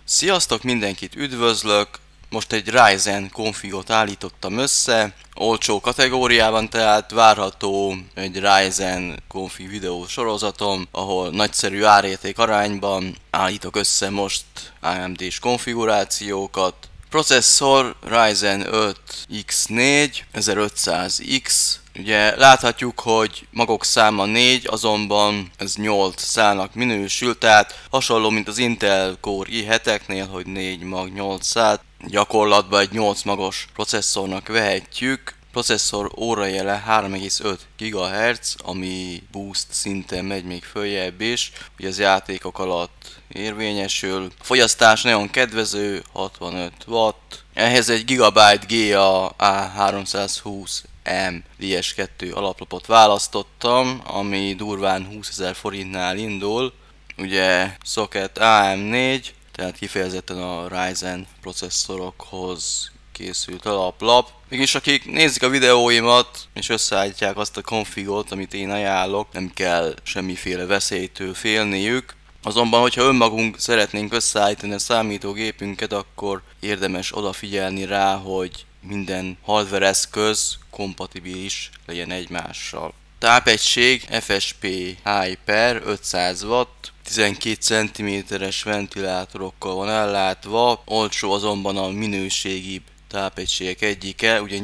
Sziasztok, mindenkit üdvözlök! Most egy Ryzen konfigot állítottam össze, olcsó kategóriában, tehát várható egy Ryzen konfig videó sorozatom, ahol nagyszerű árérték arányban állítok össze most AMD-s konfigurációkat. Processzor Ryzen 5 X4 1500X. Ugye láthatjuk, hogy magok száma 4, azonban ez 8 szálnak minősül, tehát hasonló, mint az Intel Core i7-eknél, hogy 4 mag 8 szál. Gyakorlatban egy 8 magos processzornak vehetjük. Processzor órajele 3,5 GHz, ami boost szinten megy még följebb is, ugye az játékok alatt érvényesül. A fogyasztás nagyon kedvező, 65 Watt. Ehhez egy Gigabyte GA A320M DS2 alaplapot választottam, ami durván 20 000 forintnál indul. Ugye socket AM4, tehát kifejezetten a Ryzen processzorokhoz készült alaplap. Mégis akik nézik a videóimat és összeállítják azt a konfigot, amit én ajánlok, nem kell semmiféle veszélytől félniük. Azonban, hogyha önmagunk szeretnénk összeállítani a számítógépünket, akkor érdemes odafigyelni rá, hogy minden hardware eszköz kompatibilis legyen egymással. Tápegység FSP Hyper 500 Watt, 12 cm-es ventilátorokkal van ellátva, olcsó azonban a minőségibb tápegységek egyike, ugye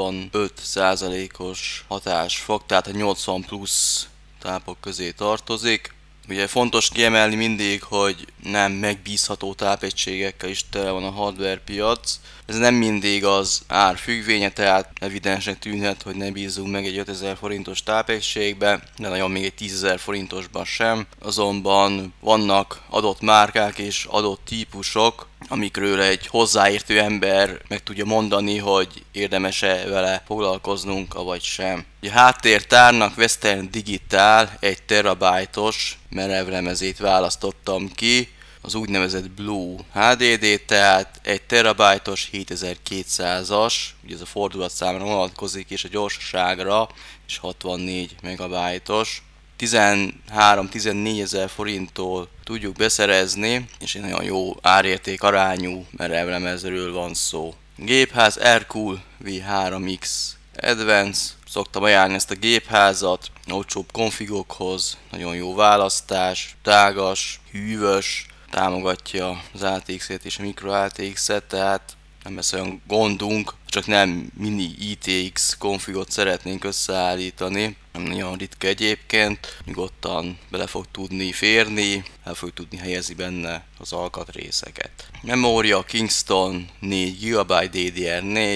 85%-os hatásfok, tehát a 80 plusz tápok közé tartozik. Ugye fontos kiemelni mindig, hogy nem megbízható tápegységekkel is tele van a hardware piac. Ez nem mindig az ár függvénye, tehát evidensnek tűnhet, hogy ne bízzunk meg egy 5000 forintos tápegységbe, de nagyon még egy 10 000 forintosban sem. Azonban vannak adott márkák és adott típusok, amikről egy hozzáértő ember meg tudja mondani, hogy érdemes-e vele foglalkoznunk, avagy sem. A háttértárnak Western Digital 1 terabájtos merevlemezét választottam ki, az úgynevezett Blue HDD, tehát 1 terabájtos 7200-as, ugye ez a fordulatszámra vonatkozik és a gyorsaságra, és 64 megabájtos. 13-14 000 forinttól tudjuk beszerezni, és egy nagyon jó árérték arányú merevlemezről van szó. Gépház Aircool V3X Advance. Szoktam ajánlani ezt a gépházat olcsóbb konfigokhoz, nagyon jó választás, tágas, hűvös, támogatja az ATX-et és a micro ATX-et, tehát nem lesz olyan gondunk, csak nem mini ITX konfigot szeretnénk összeállítani, nem nagyon ritka egyébként, nyugodtan bele fog tudni férni, el fog tudni helyezni benne az alkatrészeket. Memória Kingston 4 GB DDR4,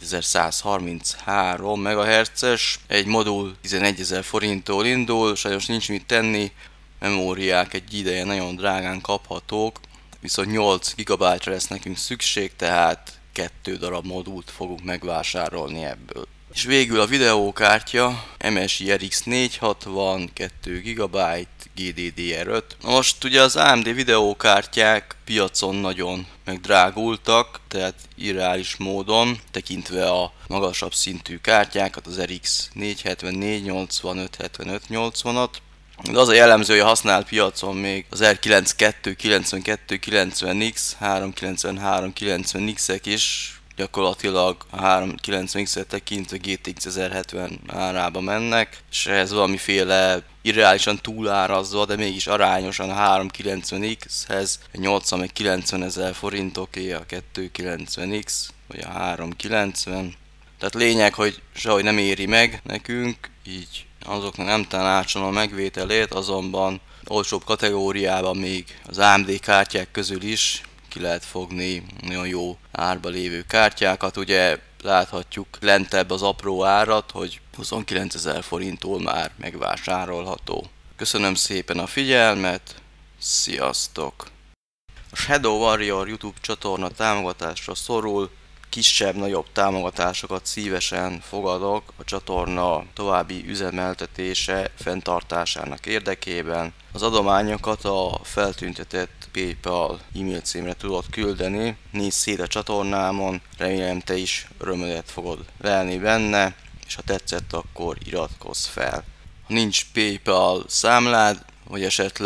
2133 MHz-es, egy modul 11 000 forinttól indul, sajnos nincs mit tenni, memóriák egy ideje nagyon drágán kaphatók, viszont 8 GB-ra lesz nekünk szükség, tehát 2 darab modult fogunk megvásárolni ebből. És végül a videókártya MSI RX 460, 2 GB, GDDR5. Most ugye az AMD videókártyák piacon nagyon megdrágultak, tehát irreális módon, tekintve a magasabb szintű kártyákat, az RX 470, 480, 575, 80-at. De az a jellemző, hogy a használt piacon még az R92, 92, 90X, 393, 90X-ek is gyakorlatilag a 390X-et tekintve GTX 1070 árába mennek, és ehhez valamiféle irreálisan túlárazva, de mégis arányosan a 390X-hez 80 meg 90 000 forintoké a 290X, vagy a 390. Tehát lényeg, hogy sehogy nem éri meg nekünk, így azoknak nem tanácsolom a megvételét, azonban olcsóbb kategóriában még az AMD kártyák közül is ki lehet fogni nagyon jó árba lévő kártyákat. Ugye láthatjuk lentebb az apró árat, hogy 29 000 forinttól már megvásárolható. Köszönöm szépen a figyelmet, sziasztok! A Shadow Warrior YouTube csatorna támogatásra szorul, kisebb-nagyobb támogatásokat szívesen fogadok a csatorna további üzemeltetése, fenntartásának érdekében. Az adományokat a feltüntetett PayPal e-mail címre tudod küldeni. Nézz szét a csatornámon, remélem te is örömödet fogod lelni benne, és ha tetszett, akkor iratkozz fel. Ha nincs PayPal számlád, vagy esetleg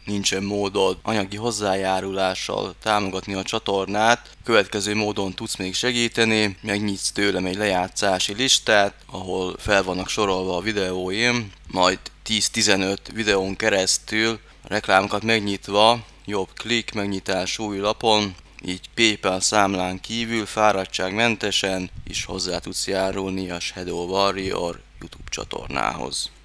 nincsen módod anyagi hozzájárulással támogatni a csatornát, következő módon tudsz még segíteni, megnyitsz tőlem egy lejátszási listát, ahol fel vannak sorolva a videóim, majd 10-15 videón keresztül a reklámokat megnyitva, jobb klik, megnyitás új lapon, így PayPal számlán kívül fáradtságmentesen is hozzá tudsz járulni a Shadow Warrior YouTube csatornához.